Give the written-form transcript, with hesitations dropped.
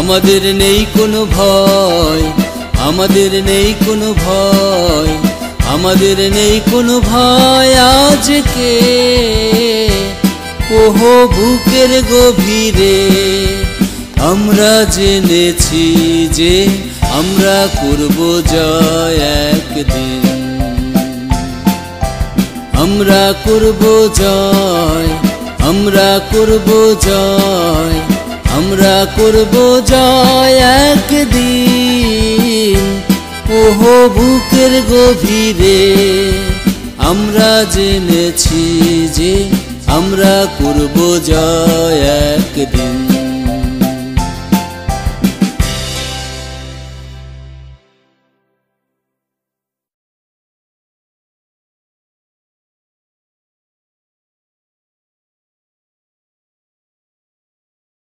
আমাদের নেই কোনো ভয়, আমাদের নেই কোনো ভয়, আমাদের নেই কোনো ভয় আজকে। ওহো বুকের গভীরে আমরা জেনেছি যে আমরা করব জয় একদিন, আমরা করব জয়, আমরা করব জয়, আমরা করব জয় একদিন। ওহো বুকের গভীরে আমরা জেনেছি যে আমরা করব জয় একদিন।